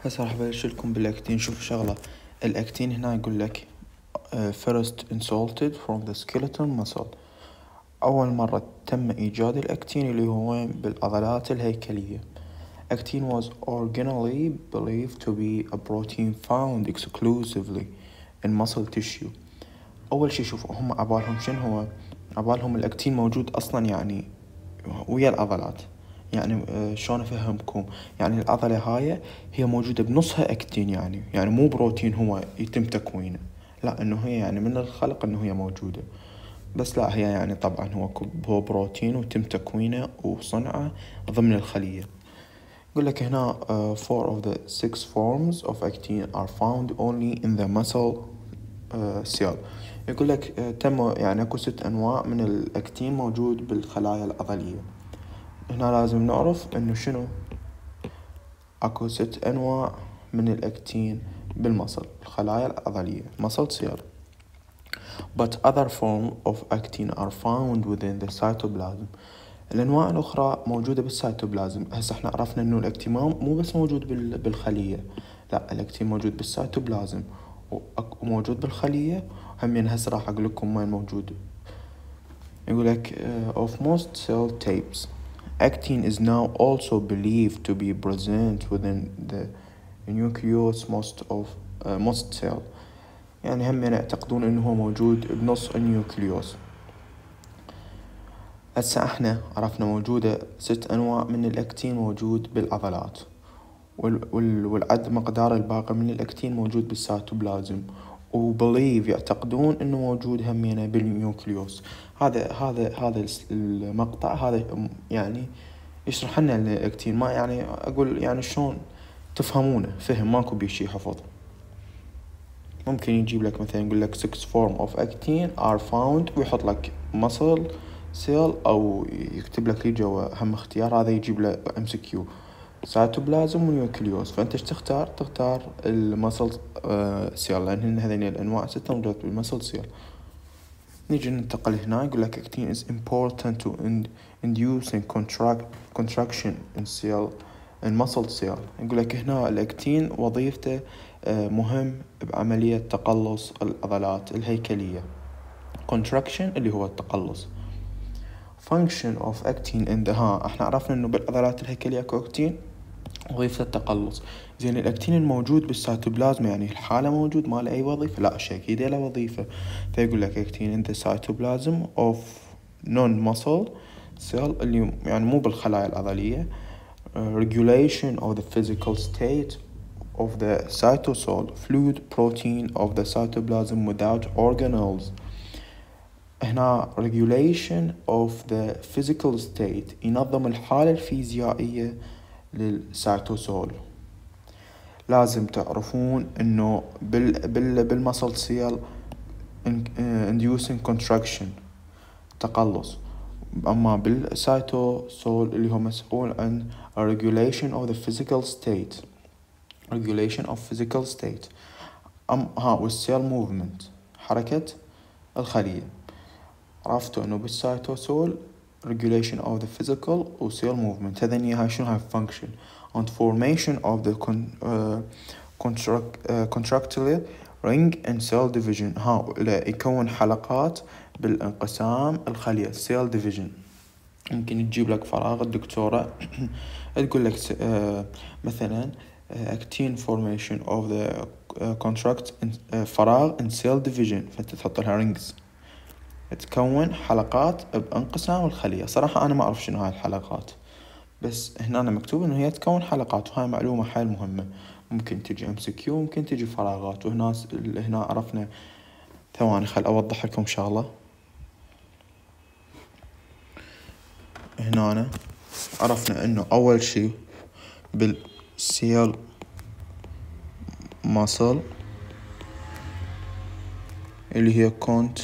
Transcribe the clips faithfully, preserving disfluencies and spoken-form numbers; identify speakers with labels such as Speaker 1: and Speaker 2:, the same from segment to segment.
Speaker 1: هسه راح ابلش لكم بالاكتين. شوف شغلة، الاكتين هنا يقول لك uh, first inserted from the skeletal muscle. اول مرة تم ايجاد الاكتين اللي هو بالعضلات الهيكلية. Actin was originally believed to be a protein found exclusively in muscle tissue. اول شي شوف هم عبالهم شنو هو، عبالهم الاكتين موجود اصلا يعني ويا العضلات. يعني شلون افهمكم، يعني العضلة هاي هي موجودة بنصها اكتين، يعني يعني مو بروتين هو يتم تكوينه، لا انه هي يعني من الخلق انه هي موجودة، بس لا هي يعني طبعا هو هو بروتين وتم تكوينه وصنعه ضمن الخلية. يقول لك هنا uh, four of the six forms of actin are found only in the muscle uh, cell. يقول لك uh, تم يعني اكو ست انواع من الاكتين موجود بالخلايا العضلية. هنا لازم نعرف انه شنو، اكو ست انواع من الاكتين بالمصل الخلايا العضلية muscle cell. But other forms of actin are found within the cytoplasm. الانواع الاخرى موجودة بالسيتوبلازم. هسه احنا عرفنا انه الاكتين مو بس موجود بالخلية، لا الاكتين موجود بالسيتوبلازم وموجود بالخلية هم. هسه راح اقول لكم وين موجود. يقول لك uh, of most cell types actin is now also believed to be present within the nucleus most of uh, most cell. يعني هم يعتقدون انه هو موجود بنص النيوكليوس. هسه احنا عرفنا موجودة ست انواع من الاكتين موجود بالعضلات، والعد مقدار الباقي من الاكتين موجود بالسيتوبلازم، وبليف يعتقدون انه موجود همينه بالنيوكليوس. هذا هذا هذا المقطع هذا يعني يشرح لنا الاكتين، ما يعني اقول يعني شلون تفهمونه فهم، ماكو بيشي حفظ. ممكن يجيب لك مثلا يقول لك six form of actin are found ويحط لك muscle cell، او يكتب لك لي جوا هم اختيار هذا يجيب له ام سي كيو سيتوبلازم ونيوكليوس، فانت ايش تختار؟ تختار المسل سيل لان هذين الانواع ستة موجودة بالمسل سيل. نيجي ننتقل هنا. يقول لك actin is important to inducing contract contraction in cell in muscle cell. يقول لك هنا الاكتين وظيفته مهم بعملية تقلص العضلات الهيكلية. contraction اللي هو التقلص. function of actin in the ها احنا عرفنا انه بالعضلات الهيكلية اكو اكتين وظيفة التقلص. زين الاكتين الموجود بالسيتوبلازم يعني الحالة موجود ما له اي وظيفة؟ لا شيء اكيد له وظيفة. فيقول لك actin in the cytoplasm of non-muscle cell اللي يعني مو بالخلايا العضلية. uh, regulation of the physical state of the cytosol fluid protein of the cytoplasm without organelles. هنا regulation of the physical state ينظم الحالة الفيزيائية للسيتوسول. لازم تعرفون انه بال بال بالمسل سيل inducing contraction تقلص، اما بالسيتوسول اللي هو مسؤول عن regulation of the physical state regulation of physical state ام ها والسيل movement حركة الخلية. عرفتوا انه بالسيتوسول regulation of the physical و cell movement هذني هاي شنو هاي function and formation of the con, uh, contract, uh, contractile ring and cell division. ها يكون حلقات بالانقسام الخلية cell division. ممكن تجيب لك فراغ الدكتورة تقول لك uh, مثلا uh, actin formation of the uh, contract in, uh, فراغ in cell division، فانت تحط لها rings تكون حلقات بانقسام الخلية. صراحة أنا ما أعرف شنو هاي الحلقات، بس هنا أنا مكتوب إنه هي تكون حلقات، وهاي معلومة حيل مهمة. ممكن تجي ام سي كيو، ممكن تجي فراغات. وهنا هنا عرفنا. ثواني خل أوضح لكم شغلة. هنا أنا عرفنا إنه أول شي بالسيل ماسل اللي هي كونت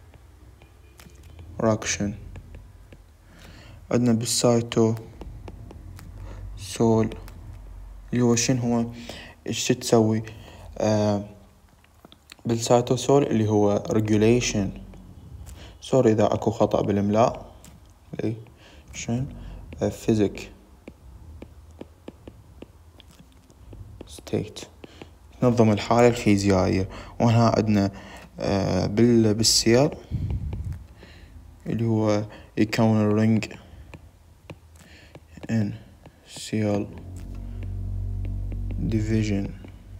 Speaker 1: راكشن، عندنا بالسايتو سول اللي هو شنو هو ايش تسوي آه بالسايتوسول اللي هو regulation. سوري اذا اكو خطأ بالاملاء. اي شن فيزيك state تنظم الحالة الفيزيائية. وهنا عندنا آه بال بالسيل اللي هو يكون الرنج in cell division.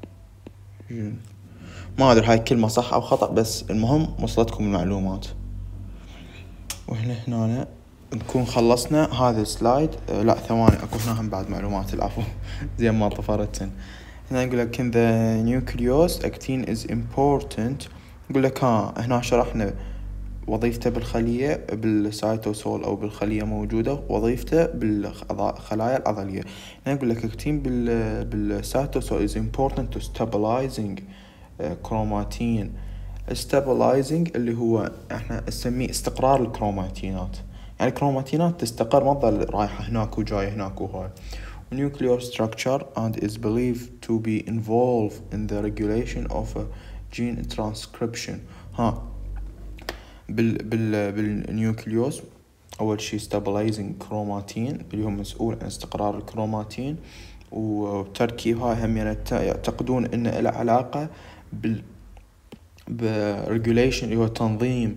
Speaker 1: ما أدري هاي الكلمة صح أو خطأ، بس المهم وصلتكم المعلومات. وهنا هنا نكون خلصنا هذا السلايد. أه لا ثواني، أكو هنا هم بعد معلومات، العفو زي ما طفرتن. هنا يقول لك in the nucleus actin is important. يقول لك ها هنا شرحنا وظيفته بالخلية بالسيتوسول أو بالخلية موجودة، وظيفته بالخلايا العضلية. هنا يقول لك actin بال بالسيتوسول is important to stabilizing كروماتين. stabilizing اللي هو احنا نسميه استقرار الكروماتينات، يعني الكروماتينات تستقر، ما تظل رايحة هناك وجاية هناك وهاي. nuclear structure and is believed to be involved in the regulation of a gene transcription. ها بال بال بالنيوكليوس أول شي stabilizing كروماتين اللي هو مسؤول عن استقرار الكروماتين وتركيبها. هم يعني يعتقدون إن له علاقة بال بالregulation اللي هو تنظيم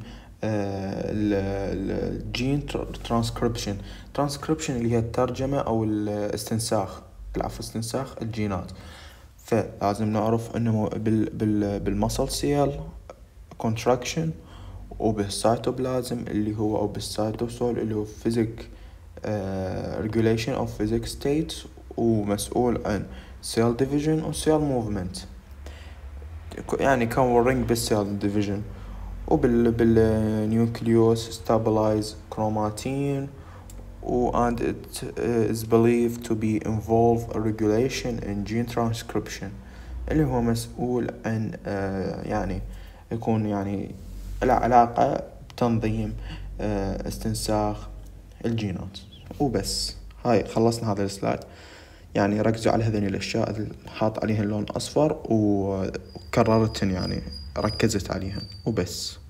Speaker 1: الجين ترانسكريبشن. ترانسكريبشن اللي هي الترجمة أو الاستنساخ، العفو استنساخ الجينات. فلازم نعرف إنه بال بال بالمسل سيل contraction، وبالسيتوبلازم اللي هو أو بالسيتوسول اللي هو physic uh, regulation of physic states، ومسؤول عن cell division و cell movement، يعني covering بالcell division. وبال بالنيوكليوس stabilize chromatin و and it is believed to be involved a regulation in gene transcription اللي هو مسؤول عن uh, يعني يكون يعني له علاقة بتنظيم uh, استنساخ الجينات. وبس هاي خلصنا هذا السلايد. يعني ركزوا على هذين الأشياء اللي حاط عليها اللون أصفر وكررتن، يعني ركزت عليها وبس.